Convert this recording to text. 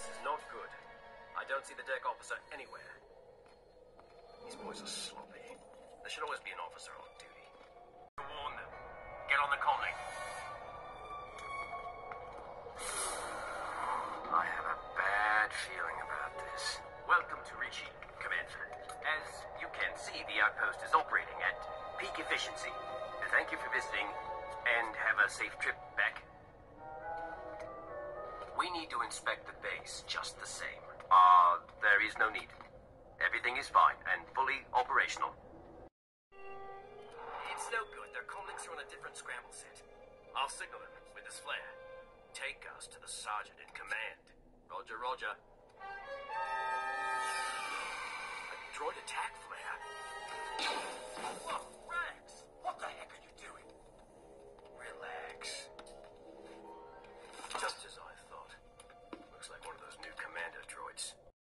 is not good. I don't see the deck officer anywhere. These boys are sloppy. There should always be an officer on duty. Warn them. Get on the comlink. I have a bad feeling about this. Welcome to Rishi, Commander. As you can see, the outpost is operating at peak efficiency. Thank you for visiting, and have a safe trip back. We need to inspect the base just the same. There is no need. Everything is fine and fully operational. It's no good. Their comlinks are on a different scramble set. I'll signal them with this flare. Take us to the sergeant in command. Roger, roger. A droid attack flare? Whoa.